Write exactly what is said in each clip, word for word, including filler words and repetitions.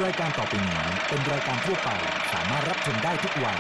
รายการต่อไปนี้เป็นรายการทั่วไปสามารถรับชมได้ทุกวัย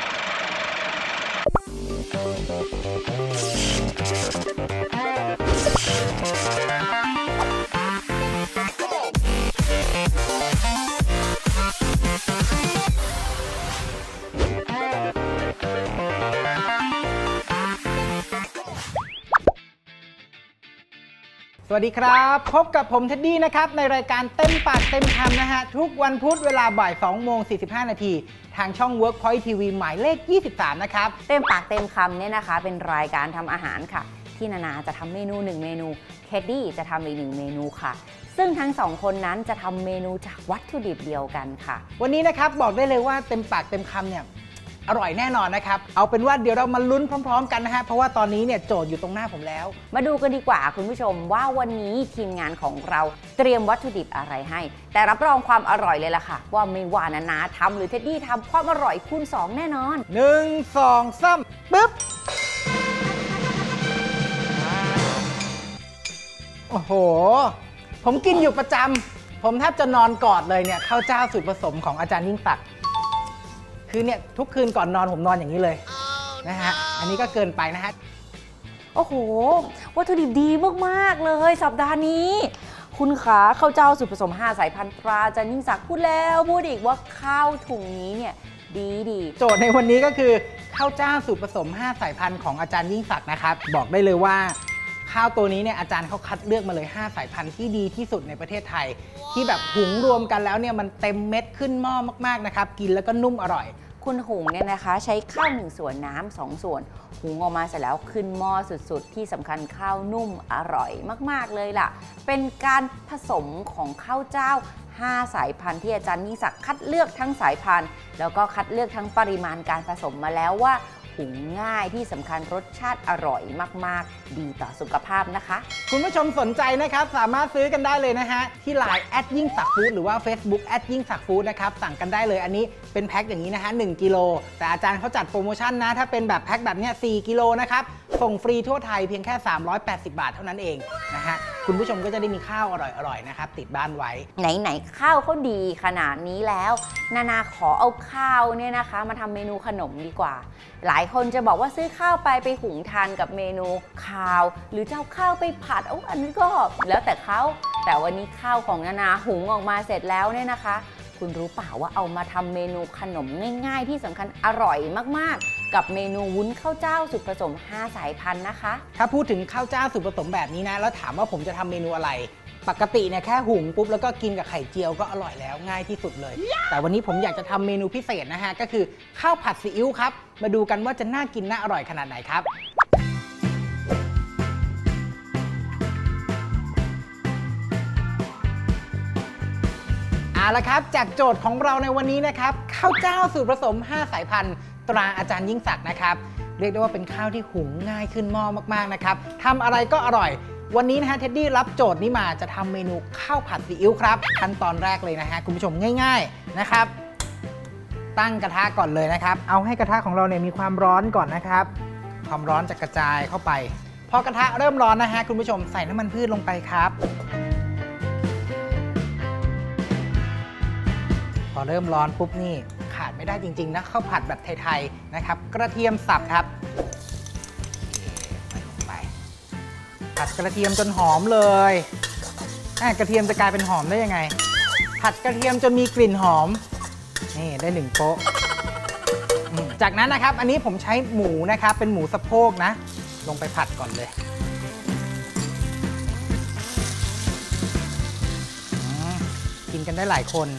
สวัสดีครับพบกับผมเท็ดดี้นะครับในรายการเต็มปากเต็มคำนะฮะทุกวันพุธเวลาบ่ายสองโมงสี่สิบห้านาทีทางช่อง Workpoint ที วี หมายเลขยี่สิบสามนะครับเต็มปากเต็มคำเนี่ยนะคะเป็นรายการทำอาหารค่ะที่นานาจะทำเมนูหนึ่งเมนูเท็ดดี้จะทำอีกหนึ่งเมนูค่ะซึ่งทั้งสองคนนั้นจะทำเมนูจากวัตถุดิบเดียวกันค่ะวันนี้นะครับบอกได้เลยว่าเต็มปากเต็มคำเนี่ยอร่อยแน่นอนนะครับเอาเป็นว่าเดี๋ยวเรามาลุ้นพร้อมๆกันนะฮะเพราะว่าตอนนี้เนี่ยโจทย์อยู่ตรงหน้าผมแล้วมาดูกันดีกว่าคุณผู้ชมว่าวันนี้ทีมงานของเราเตรียมวัตถุดิบอะไรให้แต่รับรองความอร่อยเลยล่ะค่ะว่าไม่ว่านานาทำหรือเท็ดดี้ทำความอร่อยคูณสองแน่นอนหนึ่ง สอง สามปึ๊บโอ้โหผมกินอยู่ประจำผมแทบจะนอนกอดเลยเนี่ยข้าวเจ้าสูตรผสมของอาจารย์ยิ่งศักดิ์คือเนี่ยทุกคืนก่อนนอนผมนอนอย่างนี้เลย oh, นะฮะ no. อันนี้ก็เกินไปนะฮะโอ้โหวัตถุดิบดีมากๆเลยสัปดาห์นี้คุณขาข้าวเจ้าสูตรผสมห้าสายพันธุ์ตราอาจารย์ยิ่งศักดิ์พูดแล้วพูดอีกว่าข้าวถุงนี้เนี่ยดีดีโจทย์ในวันนี้ก็คือข้าวเจ้าสูตรผสมห้าสายพันธุ์ของอาจารย์ยิ่งศักดิ์นะครับบอกได้เลยว่าข้าวตัวนี้เนี่ยอาจารย์เขาคัดเลือกมาเลยห้าสายพันธุ์ที่ดีที่สุดในประเทศไทย wow. ที่แบบหุงรวมกันแล้วเนี่ยมันเต็มเม็ดขึ้นหม้อมากๆนะครับกินแล้วก็นุ่มอร่อยคุณหุงเนี่ยนะคะใช้ข้าวหนึ่งส่วนน้ำสองส่วนหุงออกมาเสร็จแล้วขึ้นหม้อสุดๆที่สำคัญข้าวนุ่มอร่อยมากๆเลยล่ะเป็นการผสมของข้าวเจ้าห้าสายพันธุ์ที่อาจารย์ยิ่งศักดิ์คัดเลือกทั้งสายพันธุ์แล้วก็คัดเลือกทั้งปริมาณการผสมมาแล้วว่าหุงง่ายที่สำคัญรสชาติอร่อยมากๆดีต่อสุขภาพนะคะคุณผู้ชมสนใจนะครับสามารถซื้อกันได้เลยนะฮะที่ไลน์แอดยิ่งศักดิ์ฟู้ดหรือว่า Facebook แอดยิ่งศักดิ์ฟู้ดนะครับสั่งกันได้เลยอันนี้เป็นแพ็คอย่างนี้นะฮะหนึ่งกิโลแต่อาจารย์เขาจัดโปรโมชั่นนะถ้าเป็นแบบแพ็คแบบนี้สี่กิโลนะครับส่งฟรีทั่วไทยเพียงแค่สามร้อยแปดสิบบาทเท่านั้นเองนะฮะคุณผู้ชมก็จะได้มีข้าวอร่อยๆนะครับติดบ้านไว้ไหนๆข้าวเขาดีขนาดนี้แล้วนานาขอเอาข้าวเนี่ยนะคะมาทำเมนูขนมดีกว่าหลายคนจะบอกว่าซื้อข้าวไปไปหุงทานกับเมนูข้าวหรือจะเอาข้าวไปผัดโอ้อันนี้ก็แล้วแต่เขาแต่วันนี้ข้าวของนานาหุงออกมาเสร็จแล้วเนี่ยนะคะคุณรู้เปล่าว่าเอามาทำเมนูขนมง่ายๆที่สำคัญอร่อยมากๆกับเมนูวุ้นข้าวเจ้าสูตรผสมห้าสายพันธุ์นะคะถ้าพูดถึงข้าวเจ้าสูตรผสมแบบนี้นะแล้วถามว่าผมจะทำเมนูอะไรปกติเนี่ยแค่หุงปุ๊บแล้วก็กินกับไข่เจียวก็อร่อยแล้วง่ายที่สุดเลย yeah. แต่วันนี้ผมอยากจะทำเมนูพิเศษนะฮะก็คือข้าวผัดซีอิ๊วครับมาดูกันว่าจะน่ากินน่าอร่อยขนาดไหนครับเอาละครับจากโจทย์ของเราในวันนี้นะครับข้าวเจ้าสูตรผสมห้าสายพันธุ์ตราอาจารย์ยิ่งศักดิ์นะครับเรียกได้ว่าเป็นข้าวที่หุงง่ายขึ้นหม้อมากๆนะครับทำอะไรก็อร่อยวันนี้นะฮะเท็ดดี้รับโจทย์นี้มาจะทำเมนูข้าวผัดซีอิ๊วครับขั้นตอนแรกเลยนะฮะคุณผู้ชมง่ายๆนะครับตั้งกระทะก่อนเลยนะครับเอาให้กระทะของเราเนี่ยมีความร้อนก่อนนะครับความร้อนจะกระจายเข้าไปพอกระทะเริ่มร้อนนะฮะคุณผู้ชมใส่น้ำมันพืชลงไปครับพอเริ่มร้อนปุ๊บนี่ขาดไม่ได้จริงๆนะข้าวผัดแบบไทยๆนะครับกระเทียมสับครับผัดกระเทียมจนหอมเลยกระเทียมจะกลายเป็นหอมได้ยังไงผัดกระเทียมจนมีกลิ่นหอมนี่ได้หนึ่งโป๊ะจากนั้นนะครับอันนี้ผมใช้หมูนะครับเป็นหมูสะโพกนะลงไปผัดก่อนเลยกินกันได้หลายคน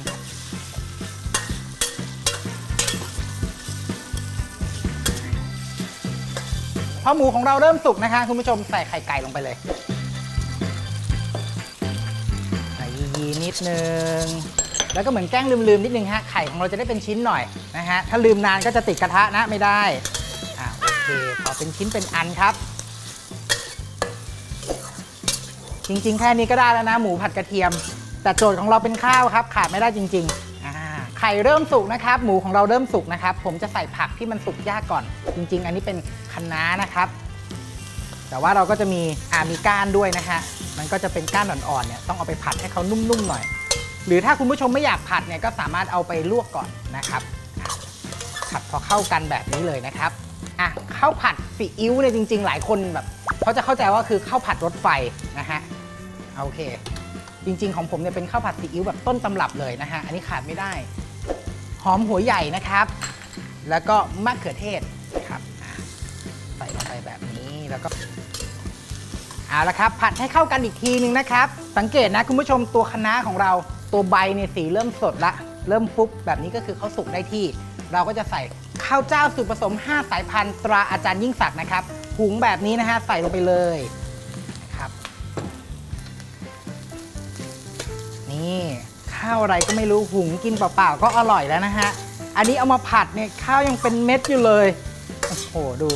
พอหมูของเราเริ่มสุกนะคะคุณผู้ชมใส่ไข่ไก่ลงไปเลยใส่ยีนิดนึงแล้วก็เหมือนแกล้งลืมๆนิดนึงฮะไข่ของเราจะได้เป็นชิ้นหน่อยนะฮะถ้าลืมนานก็จะติดกระทะนะไม่ได้อ่าโอเคพอเป็นชิ้นเป็นอันครับจริงๆแค่นี้ก็ได้แล้วนะหมูผัดกระเทียมแต่โจทย์ของเราเป็นข้าวครับขาดไม่ได้จริงๆอ่าไข่เริ่มสุกนะครับหมูของเราเริ่มสุกนะครับผมจะใส่ผักที่มันสุกยากก่อนจริงๆอันนี้เป็นคะน้านะครับแต่ว่าเราก็จะมีอ่ามีก้านด้วยนะฮะมันก็จะเป็นก้านอ่อนๆเนี่ยต้องเอาไปผัดให้เขานุ่มๆหน่อยหรือถ้าคุณผู้ชมไม่อยากผัดเนี่ยก็สามารถเอาไปลวกก่อนนะครับผัดพอเข้ากันแบบนี้เลยนะครับอ่ะข้าวผัดซีอิ๊วเนี่ยจริงๆหลายคนแบบเขาจะเข้าใจว่าคือข้าวผัดรถไฟนะฮะโอเคจริงๆของผมเนี่ยเป็นข้าวผัดซีอิ๊วแบบต้นตำรับเลยนะฮะอันนี้ขาดไม่ได้หอมหัวใหญ่นะครับแล้วก็มะเขือเทศครับใส่ลงไปแบบนี้แล้วก็เอาละครับผัดให้เข้ากันอีกทีนึงนะครับสังเกตนะคุณผู้ชมตัวคะน้าของเราตัวใบเนี่ยสีเริ่มสดละเริ่มฟุบแบบนี้ก็คือเขาสุกได้ที่เราก็จะใส่ข้าวเจ้าสูตรผสมห้าสายพันธุ์ตราอาจารย์ยิ่งศักดิ์นะครับหุงแบบนี้นะฮะใส่ลงไปเลยนะครับนี่ข้าวอะไรก็ไม่รู้หุงกินเปล่าๆก็อร่อยแล้วนะฮะอันนี้เอามาผัดเนี่ยข้าวยังเป็นเม็ดอยู่เลยโอ้โหดู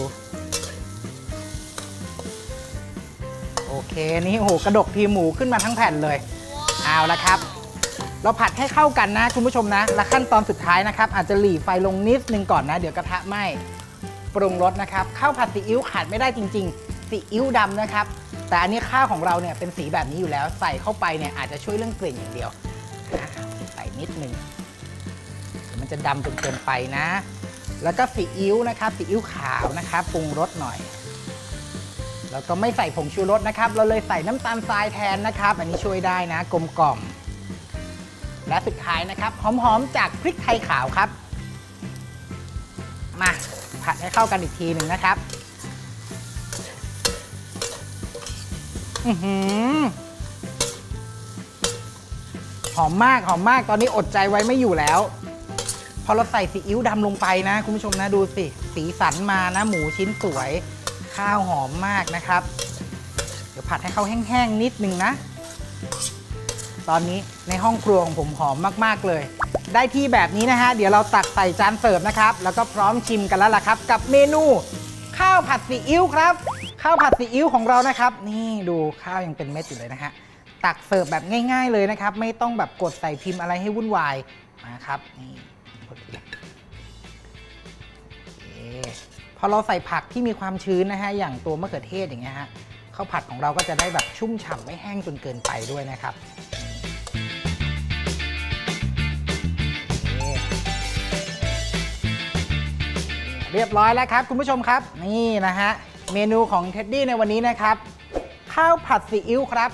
โอเคนี่โอ้โหกระดกทีหมูขึ้นมาทั้งแผ่นเลยเอาละครับเราผัดให้เข้ากันนะคุณผู้ชมนะและขั้นตอนสุดท้ายนะครับอาจจะหลีไฟลงนิดนึงก่อนนะเดี๋ยวกระทะไหม้ปรุงรสนะครับข้าวผัดซีอิ๊วขาดไม่ได้จริงๆซีอิ๊วดำนะครับแต่อันนี้ข้าวของเราเนี่ยเป็นสีแบบนี้อยู่แล้วใส่เข้าไปเนี่ยอาจจะช่วยเรื่องกลิ่นอย่างเดียวใส่นิดนึงมันจะดำจนเกินไปนะแล้วก็ซีอิ๊วนะครับซีอิ๊วขาวนะครับปรุงรสหน่อยแล้วก็ไม่ใส่ผงชูรสนะครับเราเลยใส่น้ำตาลทรายแทนนะครับอันนี้ช่วยได้นะกลมกล่อมและสุดท้ายนะครับหอมๆจากพริกไทยขาวครับมาผัดให้เข้ากันอีกทีหนึ่งนะครับอื้อหือหอมมากหอมมากตอนนี้อดใจไว้ไม่อยู่แล้วพอเราใส่ซีอิ๊วดำลงไปนะคุณผู้ชมนะดูสิสีสันมานะหมูชิ้นสวยข้าวหอมมากนะครับเดี๋ยวผัดให้เขาแห้งๆนิดนึงนะตอนนี้ในห้องครัวของผมหอมมากๆเลยได้ที่แบบนี้นะฮะเดี๋ยวเราตักใส่จานเสิร์ฟนะครับแล้วก็พร้อมชิมกันแล้วล่ะครับกับเมนูข้าวผัดซีอิ๊วครับข้าวผัดซีอิ๊วของเรานะครับนี่ดูข้าวยังเป็นเม็ดอยู่เลยนะฮะตักเสิร์ฟแบบง่ายๆเลยนะครับไม่ต้องแบบกดใส่พิมพ์อะไรให้วุ่นวายนะครับนี่พอเราใส่ผักที่มีความชื้นนะฮะอย่างตัวมะเขือเทศอย่างเงี้ยฮะข้าวผัดของเราก็จะได้แบบชุ่มฉ่ำไม่แห้งจนเกินไปด้วยนะครับเรียบร้อยแล้วครับคุณผู้ชมครับนี่นะฮะเมนูของเท็ดดี้ในวันนี้นะครับข้าวผัดซีอิ๊วครับ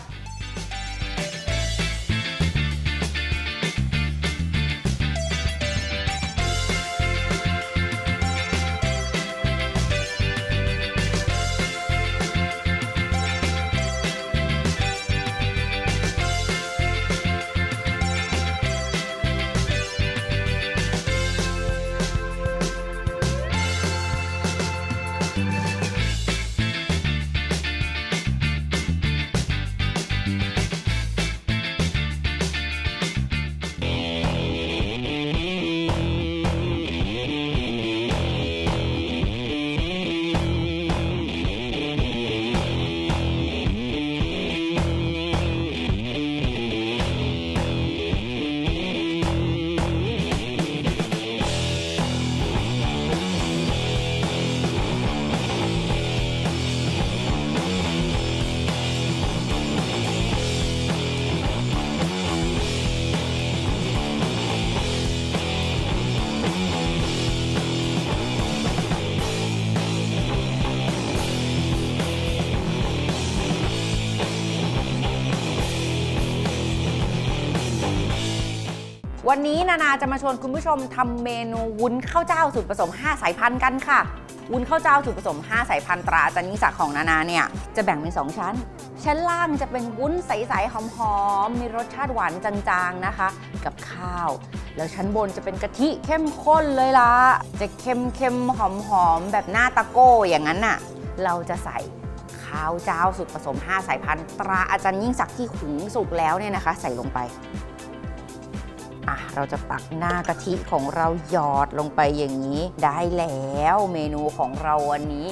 วันนี้นานาจะมาชวนคุณผู้ชมทำเมนูวุ้นข้าวเจ้าสูตรผสมห้าสายพันธุ์กันค่ะวุ้นข้าวเจ้าสูตรผสมห้าสายพันธุ์ตราอาจารย์ยิ่งศักดิ์ของนานาเนี่ยจะแบ่งเป็นสองชั้นชั้นล่างจะเป็นวุ้นใสๆหอมๆมีรสชาติหวานจางๆนะคะกับข้าวแล้วชั้นบนจะเป็นกะทิเข้มข้นเลยล่ะจะเค็มๆหอมๆแบบหน้าตะโก้อย่างนั้นน่ะเราจะใส่ข้าวเจ้าสูตรผสมห้าสายพันธุ์ตราอาจารย์ยิ่งศักดิ์ที่หุงสุกแล้วเนี่ยนะคะใส่ลงไปอ่ะเราจะตักหน้ากะทิของเราหยอดลงไปอย่างนี้ได้แล้วเมนูของเราวันนี้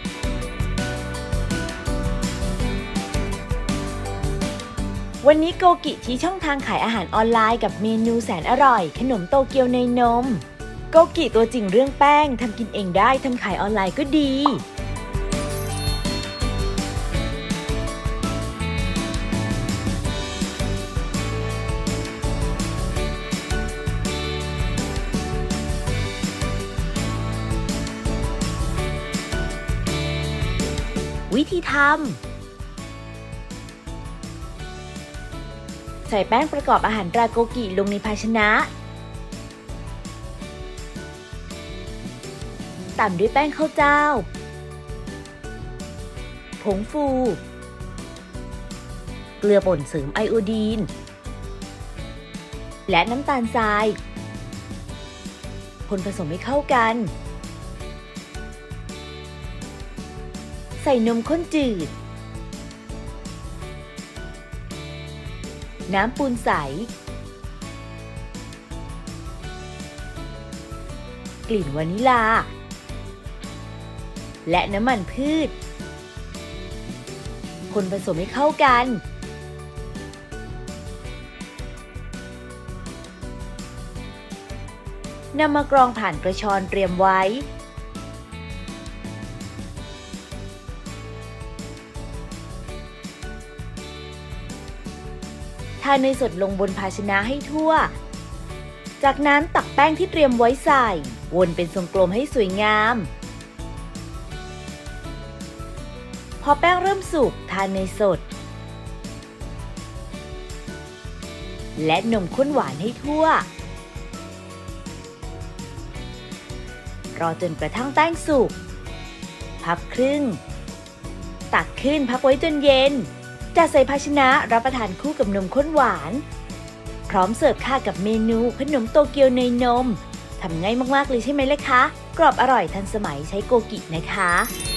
วันนี้โกกิชี้ช่องทางขายอาหารออนไลน์กับเมนูแสนอร่อยขนมโตเกียวเนยนมโกกิตัวจริงเรื่องแป้งทำกินเองได้ทำขายออนไลน์ก็ดีวิธีทำใส่แป้งประกอบอาหารตราโกกิลงในภาชนะตามด้วยแป้งข้าวเจ้าผงฟูเกลือป่นเสริมไอโอดีนและน้ำตาลทรายคนผสมให้เข้ากันใส่นมข้นจืดน้ำปูนใสกลิ่นวานิลาและน้ำมันพืชคนผสมให้เข้ากันนำมากรองผ่านกระชอนเตรียมไว้ทาเนยสดลงบนภาชนะให้ทั่วจากนั้นตักแป้งที่เตรียมไว้ใส่วนเป็นทรงกลมให้สวยงามพอแป้งเริ่มสุกทาเนยสดและนมข้นหวานให้ทั่วรอจนกระทั่งแป้งสุกพับครึ่งตักขึ้นพักไว้จนเย็นจัดใส่ภาชนะรับประทานคู่กับนมข้นหวานพร้อมเสิร์ฟค่ะกับเมนูขนมโตเกียวเนยนมทำง่ายมากๆเลยใช่ไหมล่ะคะกรอบอร่อยทันสมัยใช้โกกินะคะ